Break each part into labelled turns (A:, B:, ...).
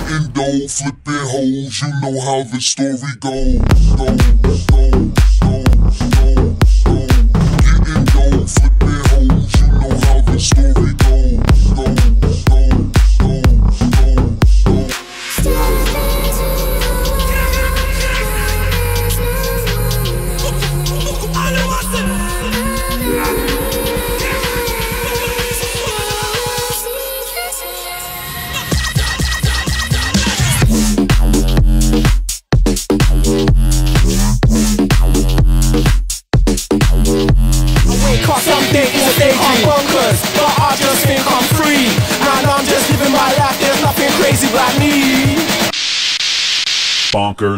A: Getting dough, flipping hoes, you know how the story goes. Getting dough, flipping hoes, you know how the story goes.
B: Some days I'm bonkers, but I just think I'm free. And I'm just living my life, there's nothing crazy about me.
C: Bonkers.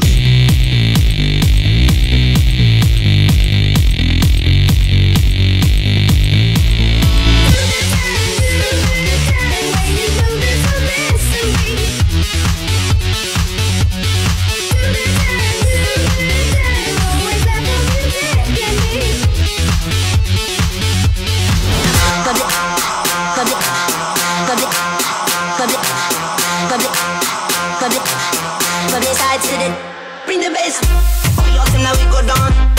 D: Bring the bass. Oh, y'all now we go down.